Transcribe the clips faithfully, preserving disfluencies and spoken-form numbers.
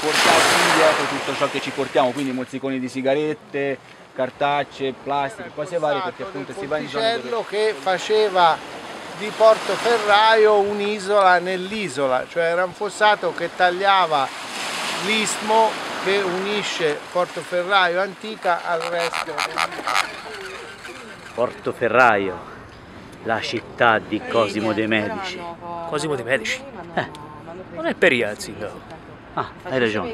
portarci dietro tutto ciò che ci portiamo, quindi mozziconi di sigarette, cartacce, plastica, cose varie, perché appunto si va in zone dove... che faceva di Portoferraio un'isola nell'isola, cioè era un fossato che tagliava l'istmo che unisce Portoferraio antica al resto dell'isola. Portoferraio, la città di Cosimo de' Medici. Cosimo de' Medici? Eh, non è Periazzi, no? Ah, hai ragione.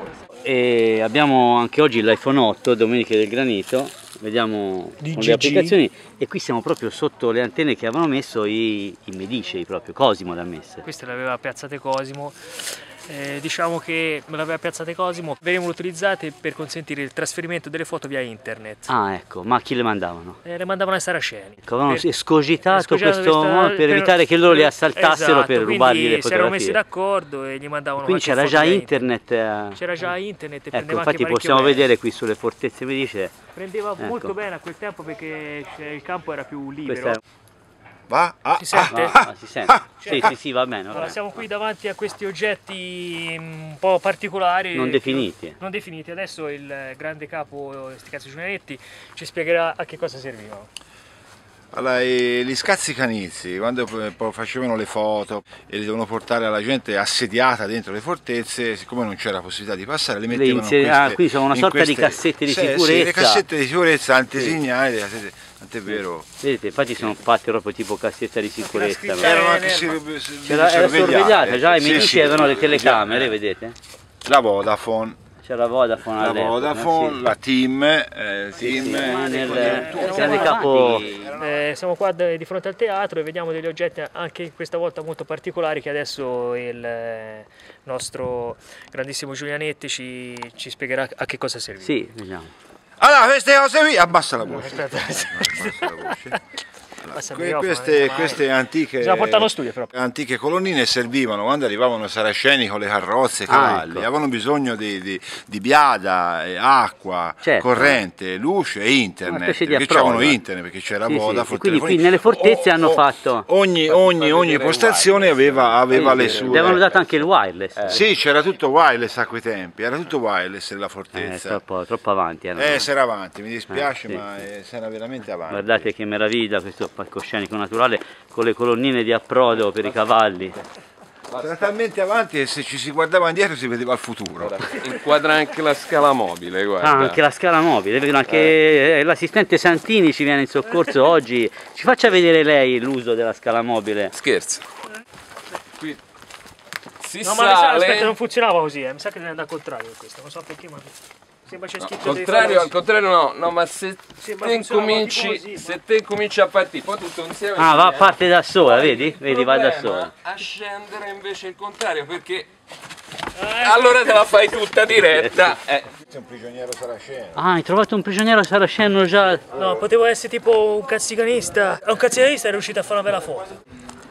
E abbiamo anche oggi l'iPhone otto, Domeniche del Granito, vediamo Di con G G. le applicazioni, e qui siamo proprio sotto le antenne che avevano messo i, i Medicei, proprio Cosimo l'ha messe. Queste le aveva piazzate Cosimo. Eh, diciamo che me l'aveva piazzate Cosimo, venivano utilizzate per consentire il trasferimento delle foto via internet. Ah, ecco, ma a chi le mandavano? Eh, le mandavano ai saraceni. Ecco, avevano per, escogitato escogitato questo questa, modo per, per evitare che loro li assaltassero, esatto, per rubargli le fotografie. Si erano messi d'accordo e gli mandavano. Quindi c'era già internet. internet. C'era già internet e ecco, infatti possiamo bene. vedere qui sulle fortezze Medici. Prendeva ecco. molto bene a quel tempo perché il campo era più libero. Questa è... Va? Ah, si sente? Ah, ah, si sente? Ah, sì, sì, sì, va bene. Allora, siamo qui davanti a questi oggetti un po' particolari. Non definiti. Non definiti. Adesso il grande capo, sti cazzo Giulianetti, ci spiegherà a che cosa servivano. Allora, gli scazzicanizzi, quando facevano le foto e li dovevano portare alla gente assediata dentro le fortezze, siccome non c'era possibilità di passare, le mettevano in queste, ah, qui sono una sorta queste, di cassette di sì, sicurezza. Sì, le cassette di sicurezza antisignali, sì. cassette, tant'è vero. Vedete, infatti sono fatte proprio tipo cassetta di sicurezza. Erano anche era sorvegliata, già i Medici sì, sì, avevano le telecamere, sì. vedete? La Vodafone. C'era la Vodafone, la, Vodafone sì. la Team, eh, sì, team sì, eh, nel, grande capo. Eh, siamo qua di fronte al teatro e vediamo degli oggetti anche questa volta molto particolari che adesso il nostro grandissimo Giulianetti ci, ci spiegherà a che cosa serve. Sì, vediamo. Allora, queste cose qui, abbassa la voce. Aspetta, abbassa la voce. Allora, queste, queste antiche, studio, antiche colonnine servivano quando arrivavano i saraceni con le carrozze, i cavalli, ah, ecco. avevano bisogno di, di, di biada, acqua, certo. corrente, luce e internet, perché c'erano internet, perché c'era sì, Vodafone. Sì. Quindi qui nelle fortezze oh, hanno oh, fatto... Ogni, ogni, ogni postazione aveva, aveva le sue... Avevano dato anche il wireless. Eh. Sì, c'era tutto wireless a quei tempi, era tutto wireless nella fortezza. Eh, troppo, troppo avanti. Erano. Eh, si era avanti, mi dispiace, eh, sì. ma eh, si era veramente avanti. Guardate che meraviglia questo palcoscenico naturale con le colonnine di approdo per i cavalli. Era talmente avanti che se ci si guardava indietro si vedeva il futuro. Inquadra anche la scala mobile, guarda. Ah, anche la scala mobile, vedo anche eh. l'assistente Santini ci viene in soccorso oggi. Ci faccia vedere lei l'uso della scala mobile. Scherzo. Qui si no, sale... ma mi sa, aspetta, non funzionava così, eh. mi sa che deve andare al contrario questo, non so perché, ma... Sembra c'è scritto no, contrario, al contrario no, no, ma se te incominci, così, se te incominci a partire, poi tutto insieme... Ah, va a parte da sola, vedi? Vedi, va da sola. A scendere invece il contrario, perché allora te la fai tutta diretta. Eh. Sei un prigioniero saraceno. Ah, hai trovato un prigioniero saraceno già? No, potevo essere tipo un cazzicanista. Un cazzicanista è riuscito a fare una bella foto.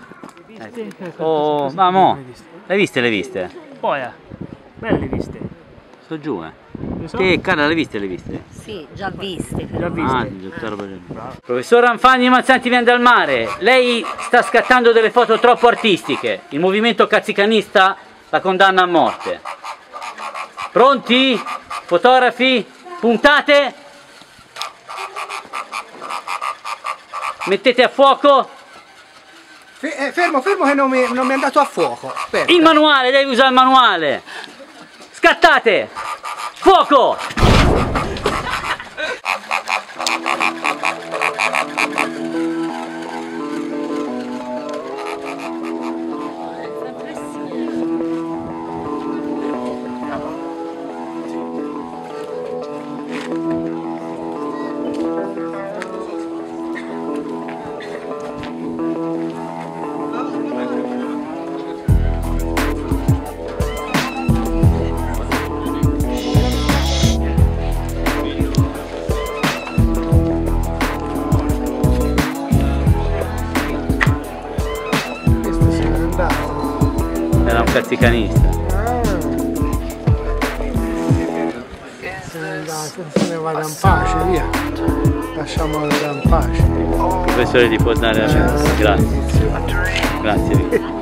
Ecco. Oh, ma mo, l'hai viste le viste? Poi, belle le viste. Sto giù, eh. Che cara, le viste le viste? Sì, già viste. Già viste. Ah, tutta roba del... Professor Ranfagni Mazzanti viene dal mare. Lei sta scattando delle foto troppo artistiche. Il movimento cazzicanista la condanna a morte. Pronti? Fotografi? Puntate? Mettete a fuoco? F fermo, fermo che non mi, non mi è andato a fuoco. Aspetta. Il manuale, devi usare il manuale. Scattate! Fuoco! Era un cazzicanista. Se ne vada in pace, via. Lasciamolo in pace. Il professore ti può dare la... Grazie. Grazie.